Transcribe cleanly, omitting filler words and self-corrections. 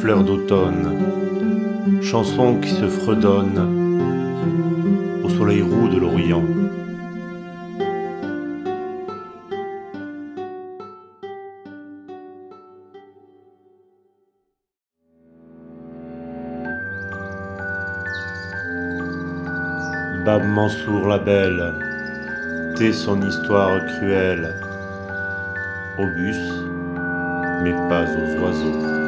fleurs d'automne, chanson qui se fredonne au soleil roux de l'Orient. Bab Mansour la belle, Tait son histoire cruelle, au bus, mais pas aux oiseaux.